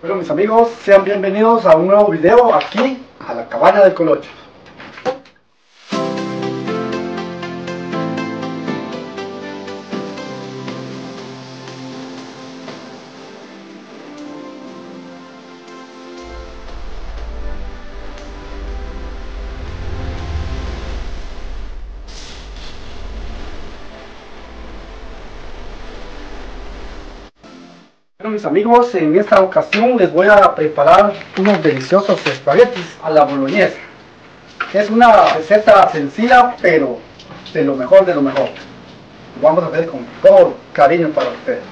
Bueno, mis amigos, sean bienvenidos a un nuevo video aquí a la cabaña del Colocho. Bueno, mis amigos, en esta ocasión les voy a preparar unos deliciosos espaguetis a la boloñesa. Es una receta sencilla, pero de lo mejor de lo mejor. Lo vamos a hacer con todo cariño para ustedes.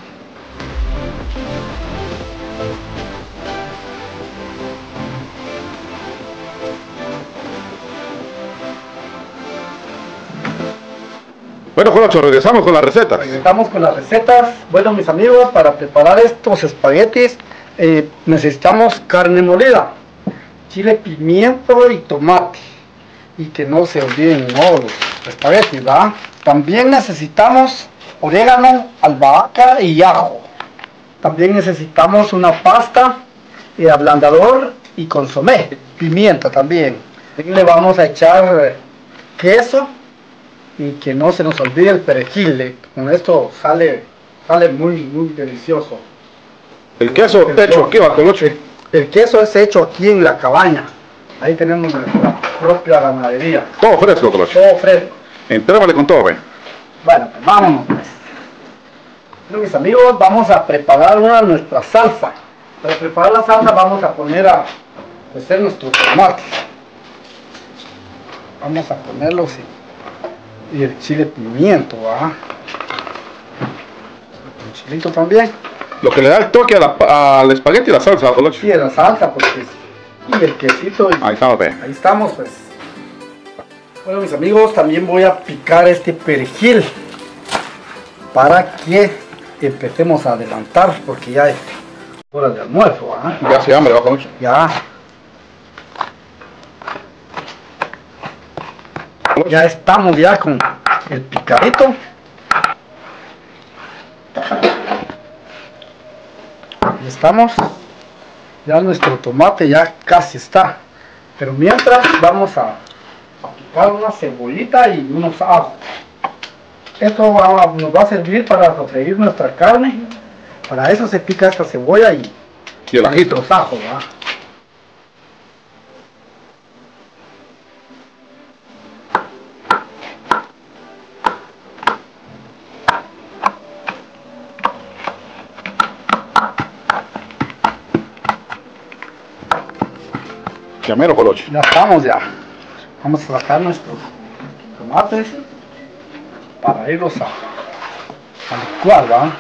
Bueno, Colocho, regresamos con las recetas. Regresamos con las recetas. Bueno, mis amigos, para preparar estos espaguetis necesitamos carne molida, chile, pimiento y tomate. Y que no se olviden los espaguetis, ¿verdad? También necesitamos orégano, albahaca y ajo. También necesitamos una pasta, ablandador y consomé, pimienta también. Le vamos a echar queso. Y que no se nos olvide el perejil, con esto sale muy delicioso. El queso hecho aquí va, Colocho. El queso es hecho aquí en la cabaña. Ahí tenemos nuestra propia ganadería. Todo fresco, Colocho. Todo fresco. Entrémosle con todo, ve. Bueno, pues vámonos pues. Bueno, mis amigos, vamos a preparar nuestra salsa. Para preparar la salsa vamos a poner a cocer nuestros tomates. Vamos a ponerlos y el chile pimiento, ¿va? El chilito también. Lo que le da el toque al espagueti y la salsa, Colocho. Sí, la salsa, porque y el quesito. Ahí estamos, ve. Ahí estamos, pues. Bueno, mis amigos, también voy a picar este perejil para que empecemos a adelantar, porque ya es hora de almuerzo, ¿va? Ya hace hambre, va, Colocho. Ya. Ya estamos ya con el picadito. Ya estamos. Ya nuestro tomate ya casi está. Pero mientras vamos a picar una cebollita y unos ajos. Esto nos va a servir para sofreír nuestra carne. Para eso se pica esta cebolla y el ajito. Los ajos, ¿va? Llamero, Colocho. Ya estamos ya. Vamos a sacar nuestros tomates para irlos a licuar, ¿va?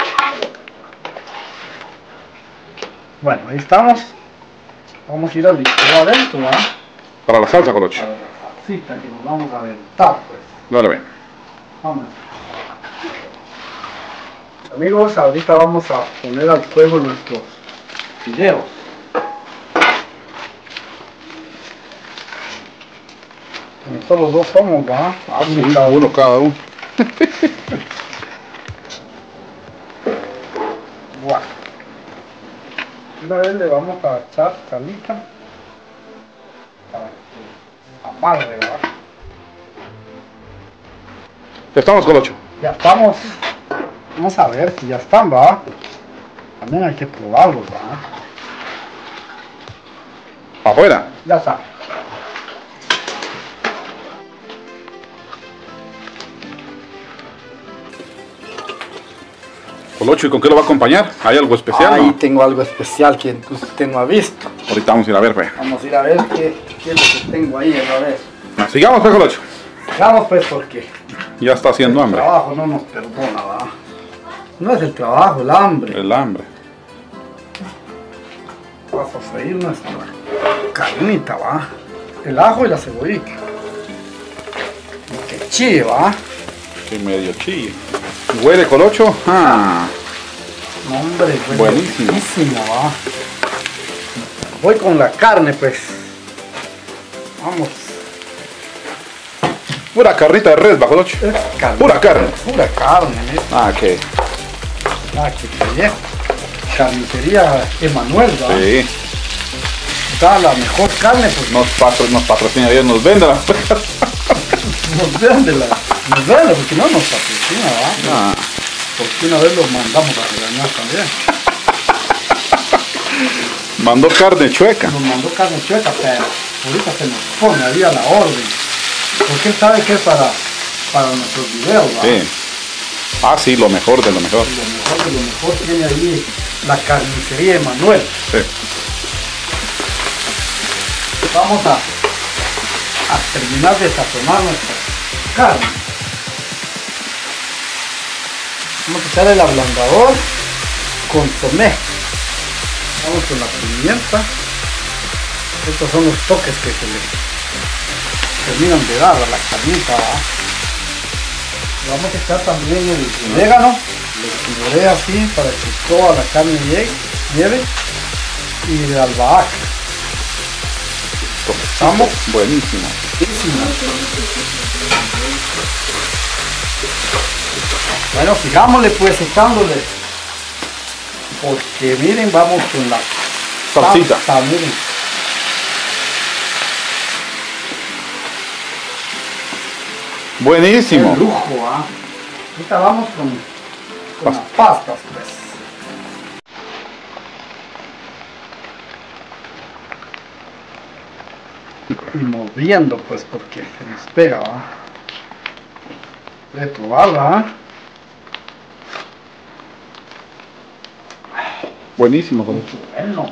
Bueno, ahí estamos. Vamos a ir a licuar adentro, ¿va? Para la salsa, Colocho. Para la salsita que nos vamos a aventar, pues. Dale, ve. Vamos. Amigos, ahorita vamos a poner al fuego nuestros fideos. Solo dos somos, ¿va? Sí, uno cada uno. Bueno. Una vez le vamos a echar salita para que amarre, ¿verdad? Ya estamos, Colocho. Ya estamos. Vamos a ver si ya están, ¿va? También hay que probarlos, ¿va? Afuera. Ya está. Colocho, ¿y con qué lo va a acompañar? ¿Hay algo especial? Ahí ¿no? tengo algo especial que usted no ha visto. Ahorita vamos a ir a ver, ve. Vamos a ir a ver qué es lo que tengo ahí, a ver. Sigamos, pues, Colocho. Vamos pues, porque Ya está haciendo hambre. el trabajo no nos perdona, ¿va? No es el trabajo, el hambre. El hambre. Vamos a freír nuestra carnita, ¿va? El ajo y la cebollita. Y que chille, ¿va? Que medio chille. ¿Huele, Colocho? Ah. No, hombre, Buenísimo. buenísimo, ¿va? Voy con la carne, pues. Vamos. Pura carrita de res, bajo Colocho. Carne. Pura carne. Pura carne, ¿eh? Ah, ok. Ah, qué pellejo. carnicería Emanuel, ¿verdad? Sí. Da la mejor carne, pues Nos patrocina Dios, nos vende las perras. nos vende porque no nos patrocina, ¿verdad? Ah, Porque una vez los mandamos a regañar también. mandó carne chueca. Nos mandó carne chueca, pero ahorita se nos pone ahí a la orden. Porque él sabe que es para nuestros videos, ¿verdad? Sí. Ah, sí, lo mejor de lo mejor. Lo mejor de lo mejor tiene ahí la carnicería Emanuel. Sí. Vamos a terminar de sazonar nuestra carne. Vamos a echar el ablandador, consomé. Vamos con la pimienta. Estos son los toques que se le terminan de dar a la carnita, ¿verdad? Le vamos a echar también el orégano. Le puré así para que toda la carne lleve. Y el albahaca. Vamos. Buenísimo. Bueno, sigámosle pues echándole. Porque miren, vamos con la Salsita. salsa, miren. Buenísimo. El lujo, ¿ah? Ahorita vamos con las pastas, pues. Y moviendo, pues, porque se nos pega, ¿va? De probarla, ¿ah? Buenísimo, Colocho. Bueno.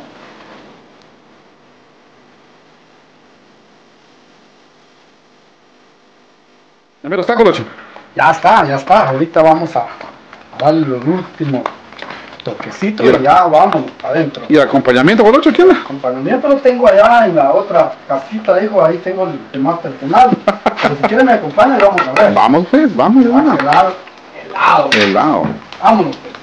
Ya me lo está, Colocho. Ya está. Ahorita vamos a darle el último toquecito y ya vamos adentro. ¿Y el acompañamiento, Colocho? ¿Quién es? Acompañamiento lo tengo allá en la otra casita, dijo, ahí tengo el más personal. Pero si quieren me acompañan, vamos a ver. Vamos, pues, vamos, Va a vamos. quedar helado. Helado. Vámonos, pues.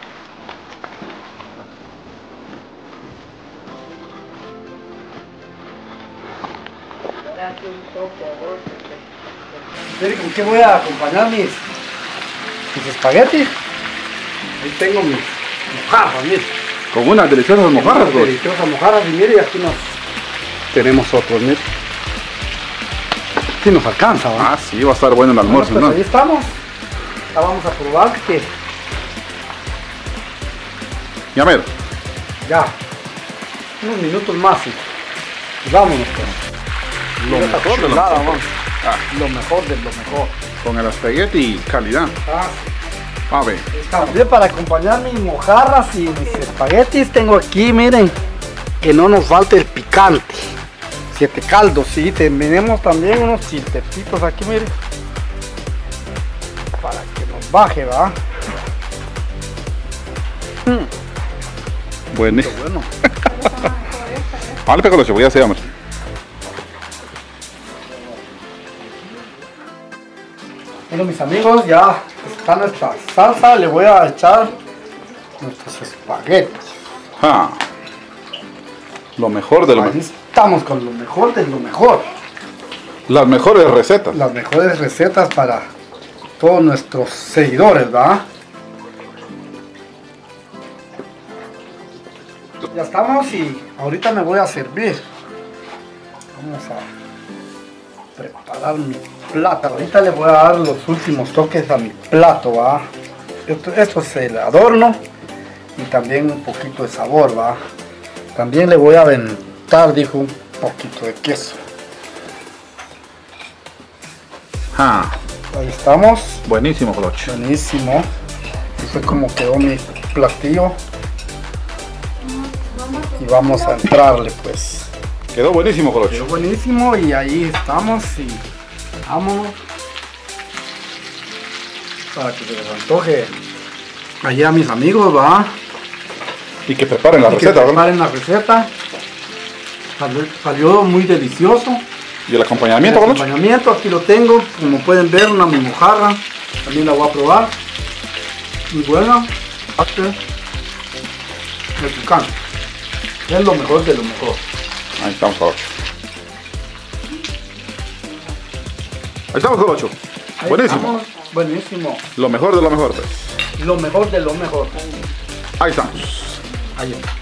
Miren, ¿con qué voy a acompañar mis espaguetis? Ahí tengo mis mojarras, miren. Con unas deliciosas mojarras, Colocho. Deliciosas mojarras, y mire, aquí nos tenemos otros, mire. Sí nos alcanza, ¿va? Ah, sí, va a estar bueno el almuerzo, Bueno, pues ¿no? ahí estamos. Ya vamos a probar que Ya mero. ya, unos minutos más y vámonos pues. Lo Esta mejor de lo chulada, mejor. vamos. Ah, Lo mejor de lo mejor. con el espagueti calidad. Ah, A ver. estamos bien para acompañar mis mojarras y mis espaguetis. Tengo aquí, miren, que no nos falte el picante. 7 caldos, sí, tenemos también unos chiltecitos aquí, miren. Para que nos baje, ¿va? Buenísimo. Bueno. Vale, Colocho, voy a hacer, hombre. Bueno, mis amigos, ya está nuestra salsa. Le voy a echar nuestros espaguetis. Ah, lo mejor de lo Ahí mejor. estamos con lo mejor de lo mejor. Las mejores recetas. Las mejores recetas para todos nuestros seguidores, ¿verdad? Ya estamos y ahorita me voy a servir. Vamos a preparar mi plato. Ahorita le voy a dar los últimos toques a mi plato, ¿va? Esto es el adorno y también un poquito de sabor, ¿va? También le voy a aventar, dijo, un poquito de queso. Ah, Ahí estamos. buenísimo, Colocho. Buenísimo. Así fue como quedó mi platillo. Y vamos a entrarle, pues. Quedó buenísimo, Quedó Colocho. buenísimo y ahí estamos y vámonos. Para que se les antoje allá a mis amigos, va. Y que preparen la Que receta, ¿verdad? preparen la receta. Salió muy delicioso. Y el acompañamiento, El Colocho. acompañamiento aquí lo tengo, como pueden ver, una mi mojarra. También la voy a probar. Muy buena. El picante. Es lo mejor de lo mejor. Ahí estamos, Colocho. Ahí estamos, Colocho. Ahí Buenísimo. estamos. Buenísimo. Lo mejor de lo mejor, pues. Lo mejor de lo mejor. Ahí estamos. Adiós.